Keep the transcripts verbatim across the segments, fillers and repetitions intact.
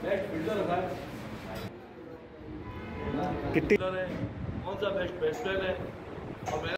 कितनी कौन सा बेस्ट बैट्समैन है और मैं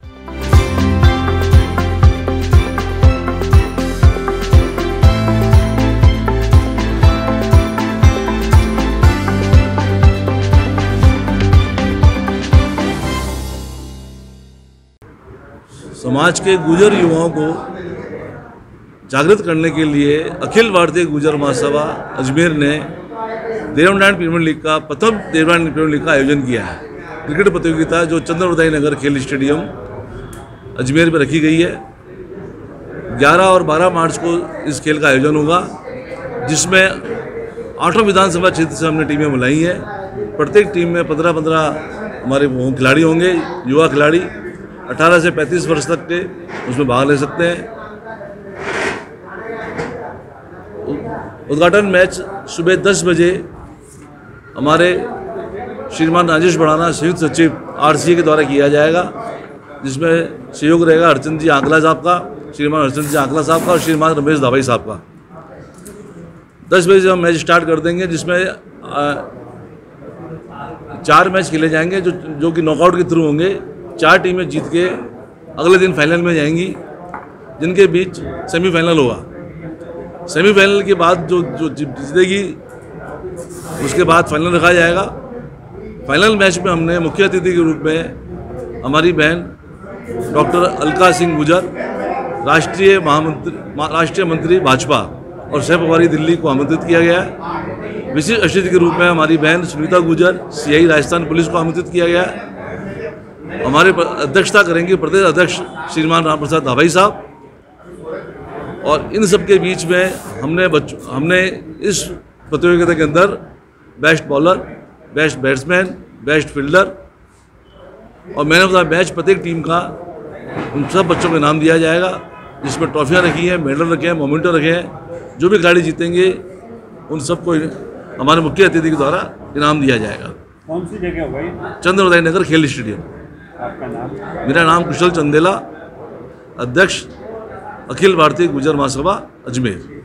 समाज के गुर्जर युवाओं को जागृत करने के लिए अखिल भारतीय गुर्जर महासभा अजमेर ने देवनारायण प्रीमियर लीग का प्रथम देवनारायण प्रीमियर लीग का आयोजन किया है। क्रिकेट प्रतियोगिता जो चंद्र नगर खेल स्टेडियम अजमेर में रखी गई है। ग्यारह और बारह मार्च को इस खेल का आयोजन होगा, जिसमें आठों विधानसभा क्षेत्र से हमने टीमें बुलाई हैं। प्रत्येक टीम में पंद्रह पंद्रह हमारे खिलाड़ी होंगे, युवा खिलाड़ी अठारह से पैंतीस वर्ष तक के उसमें भाग ले सकते हैं। उद्घाटन मैच सुबह दस बजे हमारे श्रीमान राजेश बढ़ाना संयुक्त सचिव आरसीए के द्वारा किया जाएगा, जिसमें सहयोग रहेगा हरचंद जी आंकला साहब का, श्रीमान हरचंद जी आंकला साहब का और श्रीमान रमेश दाभाई साहब का। दस बजे से हम मैच स्टार्ट कर देंगे, जिसमें चार मैच खेले जाएंगे जो जो कि नॉकआउट के थ्रू होंगे। चार टीमें जीत के अगले दिन फाइनल में जाएंगी, जिनके बीच सेमीफाइनल होगा। सेमीफाइनल के बाद जो जो जीतेगी उसके बाद फाइनल रखा जाएगा। फाइनल मैच में हमने मुख्य अतिथि के रूप में हमारी बहन डॉक्टर अलका सिंह गुजर, राष्ट्रीय महामंत्री राष्ट्रीय मंत्री भाजपा और सह प्रभारी दिल्ली को आमंत्रित किया गया है। विशिष्ट अतिथि के रूप में हमारी बहन सुनीता गुजर, सीआई राजस्थान पुलिस को आमंत्रित किया गया है। हमारे अध्यक्षता करेंगे प्रदेश अध्यक्ष श्रीमान राम प्रसाद दाभाई साहब। और इन सब के बीच में हमने बच्चों हमने इस प्रतियोगिता के अंदर best bowler, best batsman, best fielder और मैन ऑफ द मैच प्रत्येक टीम का उन सब बच्चों को इनाम दिया जाएगा, जिसमें ट्रॉफियाँ रखी हैं, मेडल रखे हैं, मोमेंटो रखे हैं। जो भी खिलाड़ी जीतेंगे उन सबको हमारे मुख्य अतिथि के द्वारा इनाम दिया जाएगा। कौन सी जगह होगा? चंद्र नगर खेल स्टेडियम। आपका नाम? मेरा नाम कुशल चंदेला, अध्यक्ष अखिल भारतीय गुर्जर महासभा अजमेर।